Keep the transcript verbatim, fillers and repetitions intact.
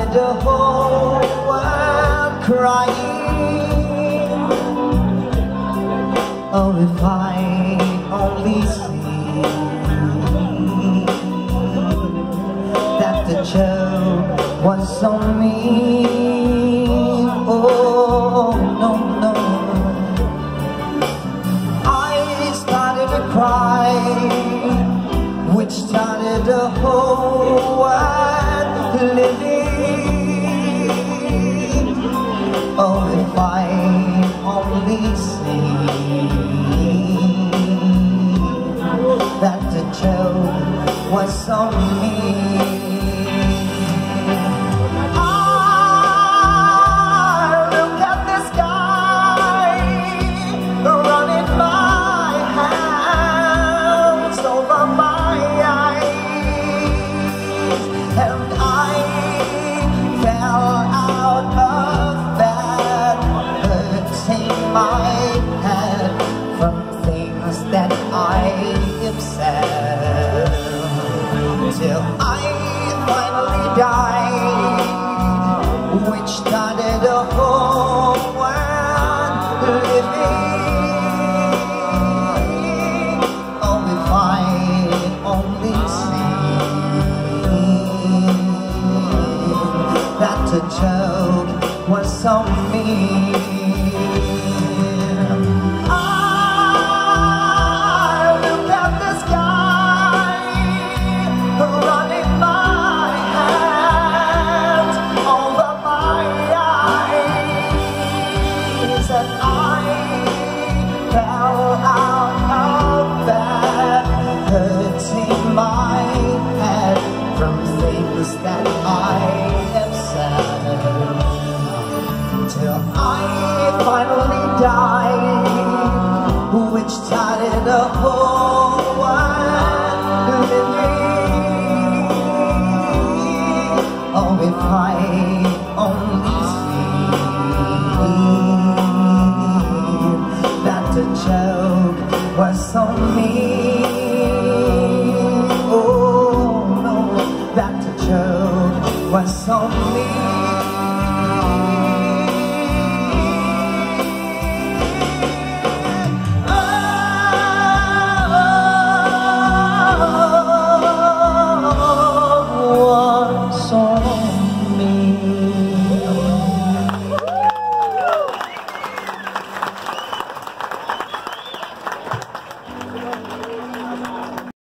the whole world crying. Oh, if I only see that the joke was on me. Oh, no, no. I started to cry, which started the whole world living. Oh, if I only see that the joke was on me. My head from things that I have said, till I finally died, which started the whole world living. Oh, if I only see that the joke was on me. Hurting my head from things that I